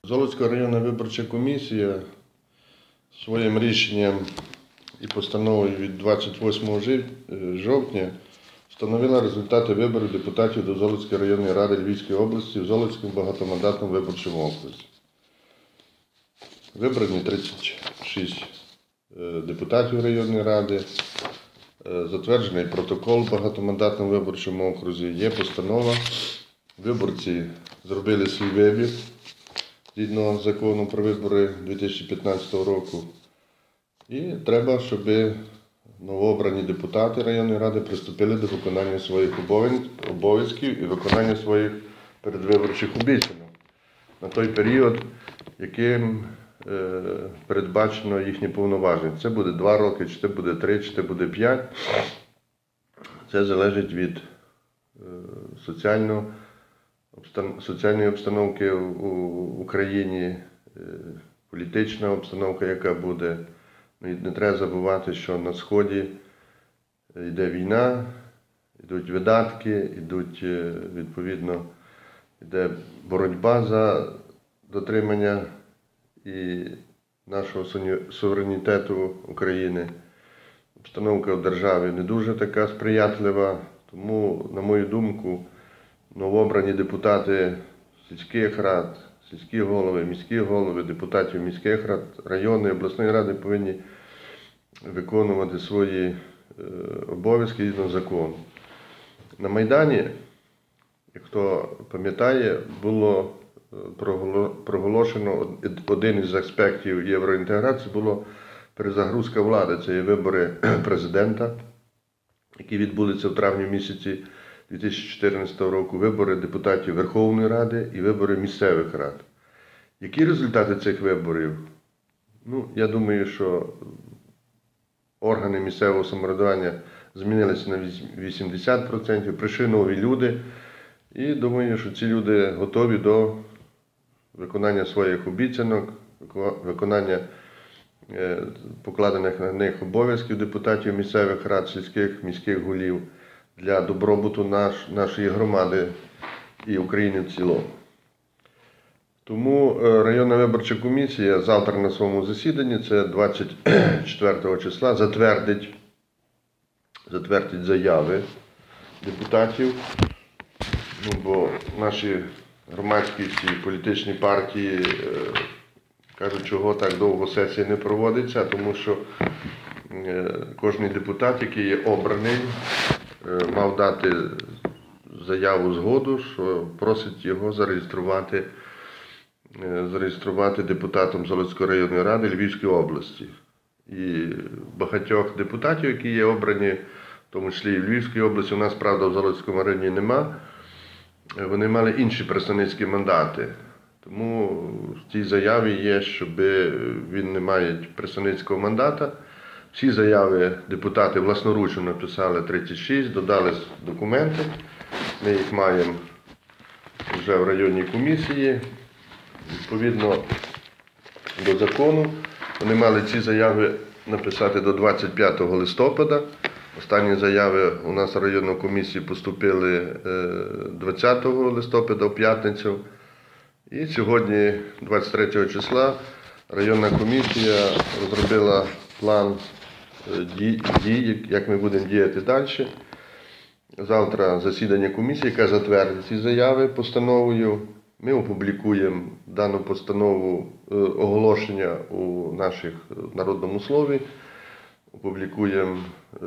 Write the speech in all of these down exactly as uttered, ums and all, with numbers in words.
Золотська районна виборча комісія своїм рішенням і постановою від двадцять восьмого жовтня встановила результати виборів депутатів до Золотської районної ради Львівської області в Золотському багатомандатному виборчому окрузі. Вибрані тридцять шість депутатів районної ради, затверджений протокол в багатомандатному виборчому окрузі, є постанова. Виборці зробили свій вибір згідно закону про вибори дві тисячі п'ятнадцятого року. І треба, щоб новообрані депутати районної ради приступили до виконання своїх обов'язків і виконання своїх передвиборчих обіцянок на той період, яким е, передбачено їхні повноваження. Це буде два роки, чи це буде три, чи це буде п'ять. Це залежить від е, соціального соціальної обстановки в Україні, політична обстановка, яка буде. Не треба забувати, що на Сході йде війна, йдуть видатки, йдуть, відповідно, йде боротьба за дотримання і нашого суверенітету України. Обстановка в державі не дуже така сприятлива, тому, на мою думку, новообрані депутати сільських рад, сільські голови, міські голови, депутатів міських рад, районної, обласної ради повинні виконувати свої обов'язки згідно закону. На Майдані, як хто пам'ятає, було проголошено один із аспектів євроінтеграції, було перезагрузка влади. Це є вибори президента, які відбудуться в травні місяці дві тисячі чотирнадцятого року, вибори депутатів Верховної Ради і вибори місцевих рад. Які результати цих виборів? Ну, я думаю, що органи місцевого самоврядування змінилися на вісімдесят відсотків, прийшли нові люди, і думаю, що ці люди готові до виконання своїх обіцянок, виконання покладених на них обов'язків депутатів місцевих рад, сільських, міських голів, для добробуту наш, нашої громади і України в цілому. Тому районна виборча комісія завтра на своєму засіданні, це двадцять четвертого числа, затвердить, затвердить заяви депутатів, ну, бо наші громадські ці політичні партії е, кажуть, чого так довго сесія не проводиться, тому що е, кожен депутат, який є обраний, мав дати заяву згоду, що просить його зареєструвати, зареєструвати депутатом Золотської районної ради Львівської області. І багатьох депутатів, які є обрані, в тому числі і в Львівській області, у нас, правда, в Золотському районі нема, вони мали інші представницькі мандати. Тому в цій заяві є, щоб він не має представницького мандата. Всі заяви депутати власноручно написали тридцять шість, додали документи. Ми їх маємо вже в районній комісії. Відповідно до закону, вони мали ці заяви написати до двадцять п'ятого листопада. Останні заяви у нас в районну комісію поступили двадцятого листопада, в п'ятницю. І сьогодні, двадцять третього числа, районна комісія розробила план дій, як ми будемо діяти далі. Завтра засідання комісії, яка затвердить ці заяви постановою. Ми опублікуємо дану постанову оголошення у наших народному слові, опублікуємо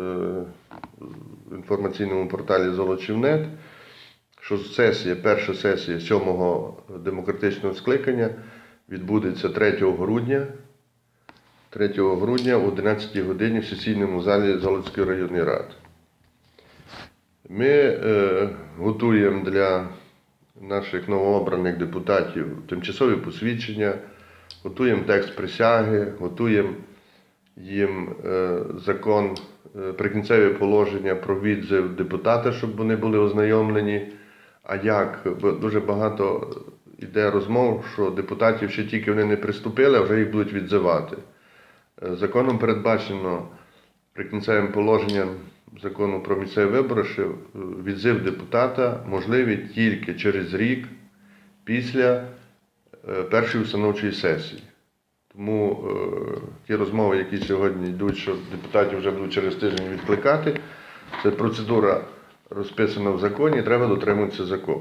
в інформаційному порталі Золочів.нет, що сесія, перша сесія сьомого демократичного скликання відбудеться третього грудня. третього грудня о одинадцятій годині в сесійному залі Золотської районної ради. Ми е, готуємо для наших новообраних депутатів тимчасові посвідчення, готуємо текст присяги, готуємо їм е, закон, е, прикінцеві положення про відзив депутата, щоб вони були ознайомлені. А як? Бо дуже багато йде розмов, що депутатів ще тільки вони не приступили, а вже їх будуть відзивати. Законом передбачено прикінцевим положенням закону про місцеві вибори, що відзив депутата можливий тільки через рік після е, першої установчої сесії. Тому е, ті розмови, які сьогодні йдуть, що депутатів вже будуть через тиждень відкликати, це процедура розписана в законі, і треба дотримуватися закону.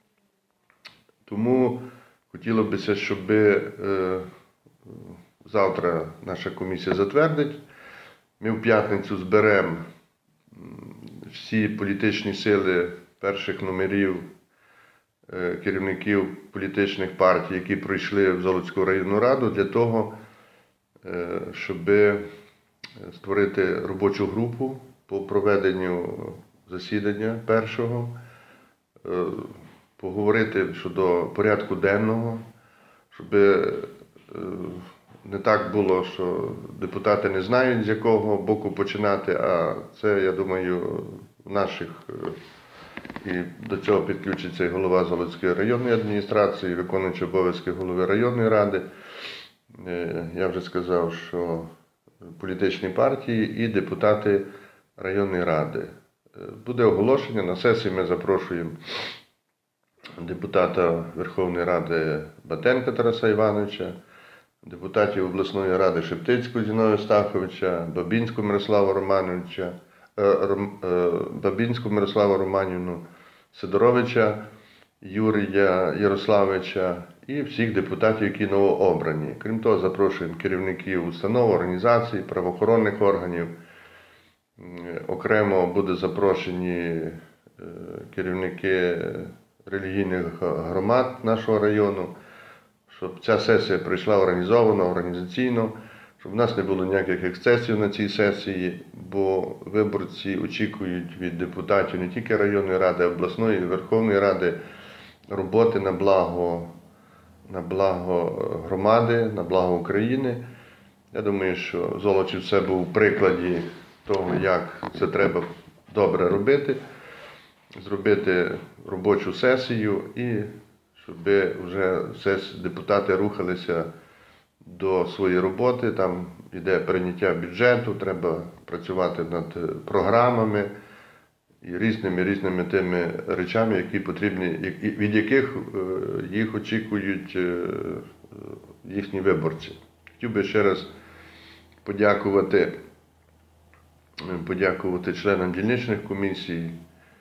Тому хотілося б, щоб е, завтра наша комісія затвердить. Ми в п'ятницю зберемо всі політичні сили перших номерів е, керівників політичних партій, які пройшли в Золочівську районну раду, для того, е, щоб створити робочу групу по проведенню засідання першого, е, поговорити щодо порядку денного, щоб е, не так було, що депутати не знають, з якого боку починати, а це, я думаю, в наших, і до цього підключиться і голова Золочівської районної адміністрації, виконуючий обов'язки голови районної ради. Я вже сказав, що політичні партії і депутати районної ради. Буде оголошення, на сесії ми запрошуємо депутата Верховної Ради Батенка Тараса Івановича, депутатів обласної ради Шептицького Зіновія Стаховича, Бабінського Мирослава Романовича, Бабінську Мирослава Романівну, Сидоровича Юрія Ярославича і всіх депутатів, які новообрані. Крім того, запрошуємо керівників установ, організацій, правоохоронних органів. Окремо будуть запрошені керівники релігійних громад нашого району, щоб ця сесія пройшла організовано, організаційно, щоб в нас не було ніяких ексцесів на цій сесії, бо виборці очікують від депутатів не тільки районної ради, а обласної і Верховної Ради роботи на благо, на благо громади, на благо України. Я думаю, що Золочів це був в прикладі того, як це треба добре робити, зробити робочу сесію і щоб вже депутати рухалися до своєї роботи. Там йде прийняття бюджету, треба працювати над програмами і різними різними тими речами, які потрібні, від яких їх очікують їхні виборці. Хотів би ще раз подякувати, подякувати членам дільничних комісій,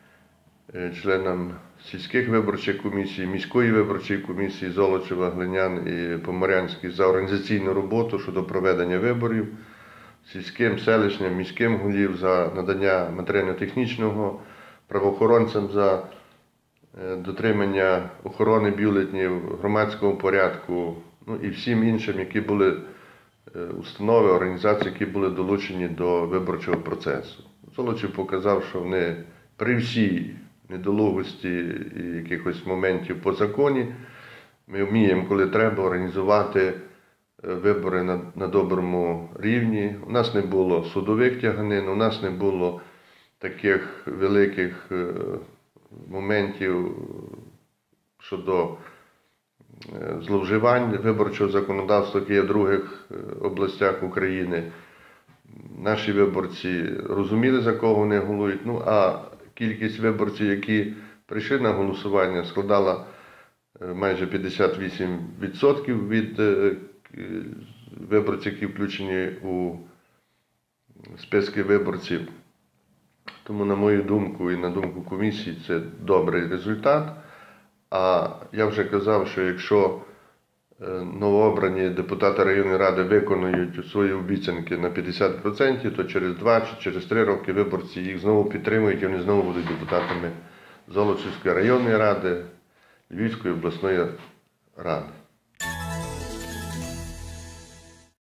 членам сільських виборчих комісій, міської виборчої комісії Золочева, Глинян і Поморянський за організаційну роботу щодо проведення виборів, сільським, селищним, міським голів за надання матеріально-технічного, правоохоронцям за дотримання охорони бюлетнів, громадського порядку, ну і всім іншим, які були установи, організації, які були долучені до виборчого процесу. Золочів показав, що вони при всій недолугості і якихось моментів по законі, ми вміємо, коли треба, організувати вибори на, на доброму рівні. У нас не було судових тяганин, у нас не було таких великих моментів щодо зловживань виборчого законодавства, яке є в других областях України. Наші виборці розуміли, за кого вони голосують, ну а кількість виборців, які прийшли на голосування, складала майже п'ятдесят вісім відсотків від виборців, які включені у списки виборців. Тому, на мою думку і на думку комісії, це добрий результат. А я вже казав, що якщо новообрані депутати районної ради виконують свої обіцянки на п'ятдесят відсотків, то через два чи через три роки виборці їх знову підтримують і вони знову будуть депутатами Золочівської районної ради, Львівської обласної ради.